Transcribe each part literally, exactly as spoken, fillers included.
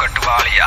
कटवालिया।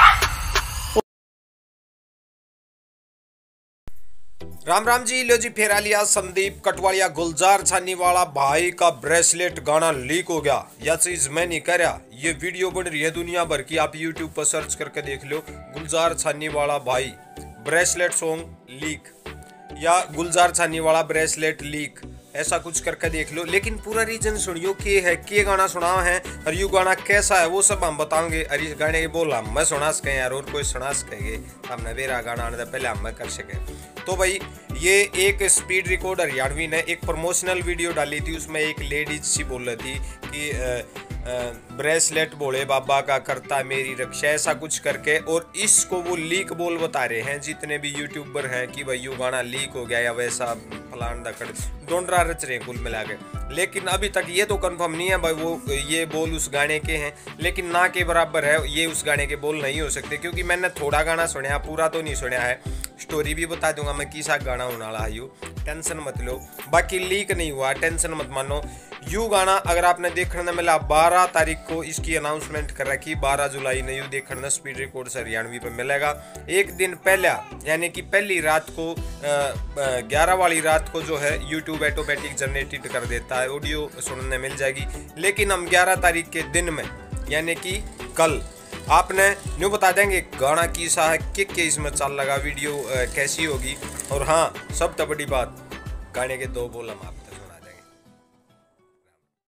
राम राम जी। लो जी फिर आ लिया संदीप कटवालिया। गुलजार छानीवाला भाई का ब्रेसलेट गाना लीक हो गया। यह चीज मैं नहीं कह रहा, ये वीडियो बन रही है दुनिया भर की। आप यूट्यूब पर सर्च करके देख लो, गुलजार छानीवाला भाई ब्रेसलेट सॉन्ग लीक या गुलजार छानीवाला ब्रेसलेट लीक, ऐसा कुछ करके देख लो। लेकिन पूरा रीजन सुनियो के है, के गाना सुना है और यू गाना कैसा है वो सब हम बताएंगे। और इस गाने के बोल हम मैं सुना सके यार, और कोई सुना सकेंगे हमने मेरा गाना आने पहले हम मैं कर सके। तो भाई ये एक स्पीड रिकॉर्ड हरियाणवी ने एक प्रमोशनल वीडियो डाली थी, उसमें एक लेडीज सी बोल रही थी कि आ, ब्रेसलेट भोले बाबा का करता मेरी रक्षा, ऐसा कुछ करके। और इसको वो लीक बोल बता रहे हैं जितने भी यूट्यूबर हैं कि भाई ये गाना लीक हो गया या वैसा फलान दकड़ डोंडरा रच रहे कुल मिला के। लेकिन अभी तक ये तो कंफर्म नहीं है भाई वो ये बोल उस गाने के हैं, लेकिन ना के बराबर है ये उस गाने के बोल नहीं हो सकते, क्योंकि मैंने थोड़ा गाना सुना, पूरा तो नहीं सुना है। स्टोरी भी बता दूंगा मैं किसा गाना होने वाला है, यू टेंशन मत लो। बाकी लीक नहीं हुआ, टेंशन मत मानो। यू गाना अगर आपने देखने मिला बारह तारीख को इसकी अनाउंसमेंट कर रखी, बारह जुलाई ने यू देखना स्पीड रिकॉर्ड से हरियाणवी पे मिलेगा। एक दिन पहले यानी कि पहली रात को ग्यारह वाली रात को जो है यूट्यूब ऑटोमेटिक जनरेटेड कर देता है, ऑडियो सुनने मिल जाएगी। लेकिन हम ग्यारह तारीख के दिन में यानी कि कल आपने न्यू बता देंगे गाना किसा है, किक के इसमें चल लगा, वीडियो कैसी होगी। और हाँ सबसे बड़ी बात, गाने के दो बोल हम आप